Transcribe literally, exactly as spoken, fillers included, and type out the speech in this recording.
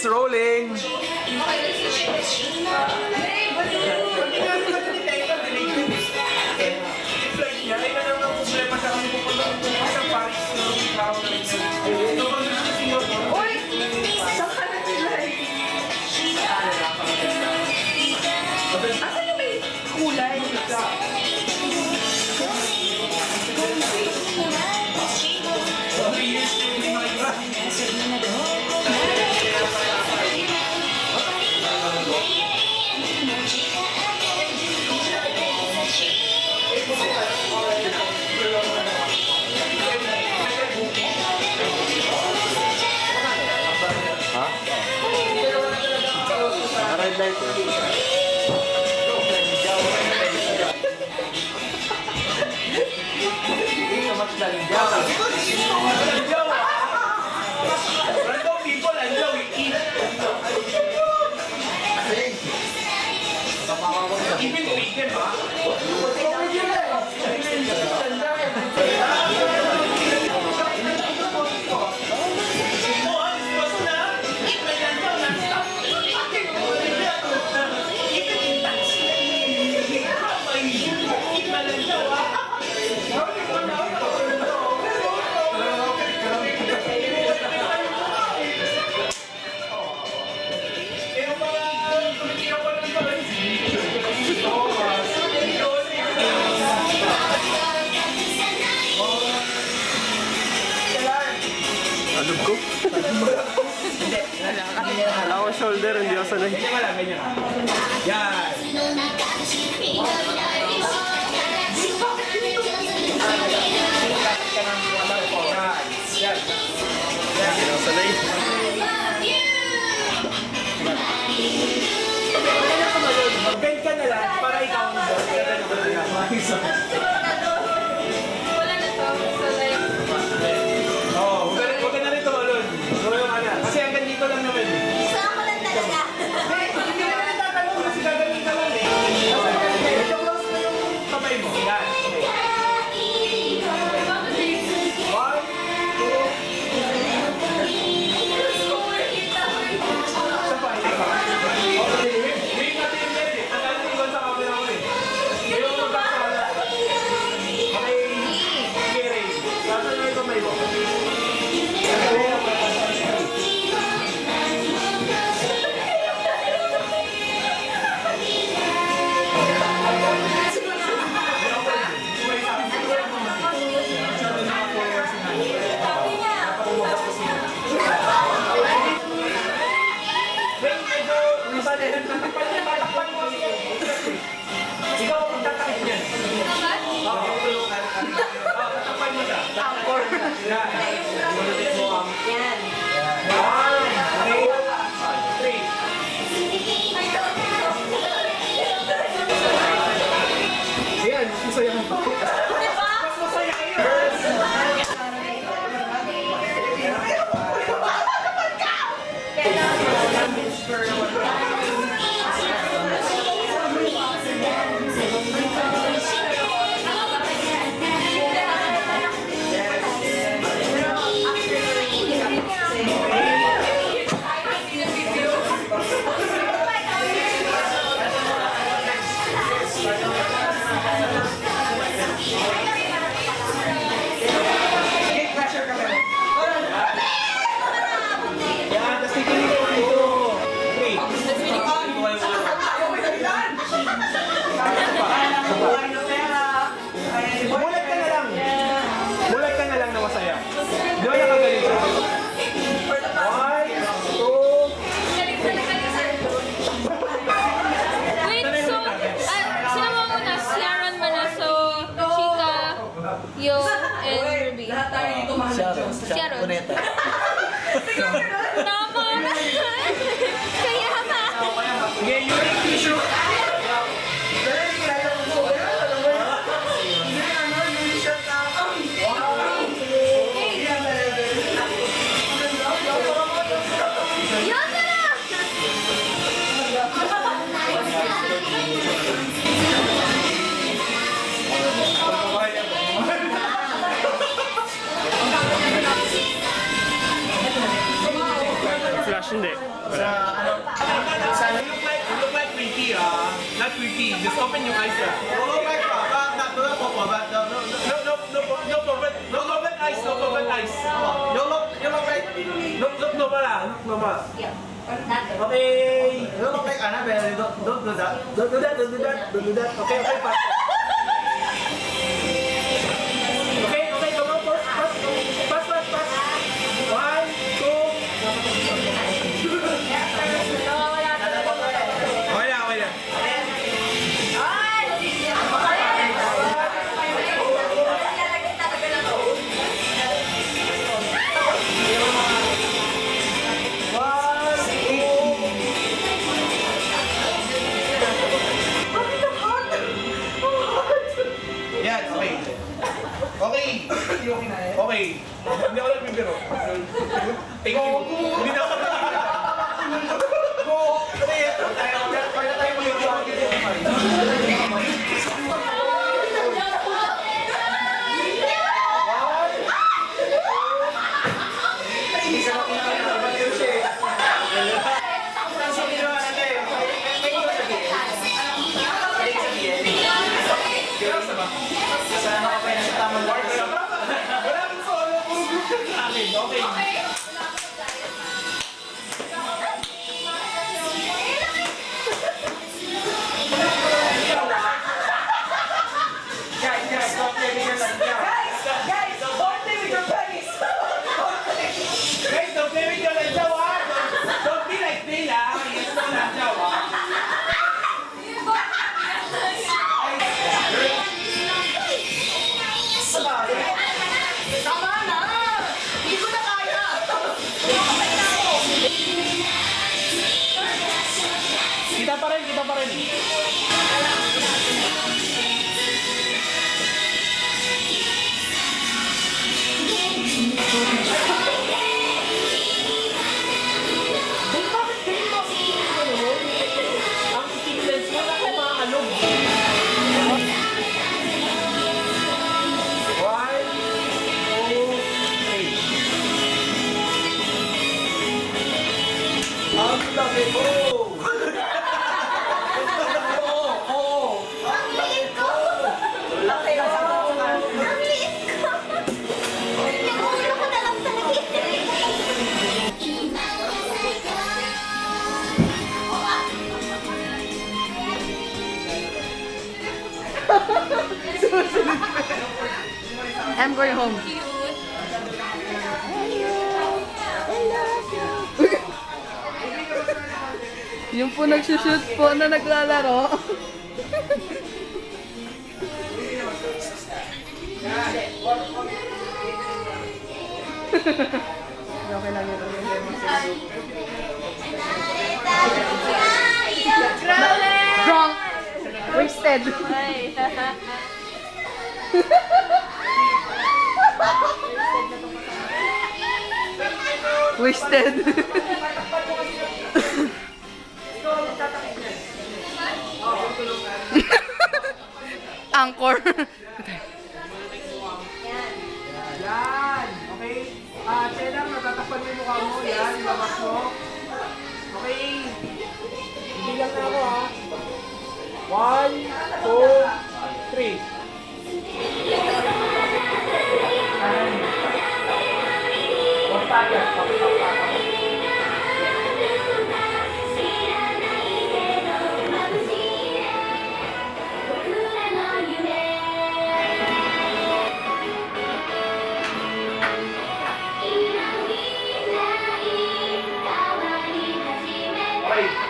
It's rolling! Asan yung may kulay? Ha? Red light eh. Random people, andiyaw, we-eat. Even with them, ha? Alog ko? Ako shoulder, hindi ako sanay. Ganyan wala, ganyan. Yan. Yan. Hindi ako sanay. Mag-bend ka na lang para ikaw ang boss. Wala na to. So like... Oo, huwag ka na rin tumalon. Tumalon ka na. Kasi hanggang dito lang naman. Gusto ako lang talaga. Hindi ka na nagtatanong kasi gagawin ka lang eh. Medyo close mo yung kamay mo. Yan. One, two, isa pa, isa pa. Okay, wing natin yung net eh. Tagal natin iwan sa camera mo eh. Ngayon mo magkakala. Okay, Gary. Saan yung kamay mo? Ikaw ang magtatakit niyan. Oo, tatakpan mo siya. Angkor. Yan. Yan. One, two, three. Ayan, masaya ko. Mas masaya kayo. ano, You look like, you look like Ricky, ah. Not Ricky. Just open your eyes, ah. don't look like Papa, not do that Papa, but no, no, no. No, no, no, no covered, no covered eyes, no covered eyes. You look, you look like, Look, look normal, ah. Look normal. Okay. you look like Annabelle. Don't, don't do that. Don't do that, don't do that, don't do that. Okay, okay, pass. Okay, okay, come on, pass, pass, pass, pass, pass. One, two. Okay na, okay na. Yan, okay. Okay. Okay. Hindi ako nagbibiro. Thank you. Hindi na ako nagbibiro. Go! Ano yan? Tayo, tayo tayo mo yung Okay. Guys, guys, stop playing your like Guys, don't play with your pennies. Guys, don't play with your lanjaw, ah. Don't, don't be like Dale, ah. Yes, no lanjaw, ah. Tama na! Hindi ko na kaya! Kita pa rin, kita pa rin. Ang sequence mo na kumaalog. One, two, three. Ang laki ko! Ang liit ko! Ang liit ko! Yung ulo ko na lang talaga. I'm going home. Yung po nagsushoot po na naglalaro. Okay lang yun. Drunk. Wasted. Wasted. Anchor. Yan. Okay. Ah, Cheddar, natatakpan mo yung mukha mo. Yan, labas mo. Okay. Bilang na ako, ha. One, two, three. One packet. Okay, one packet. Okay.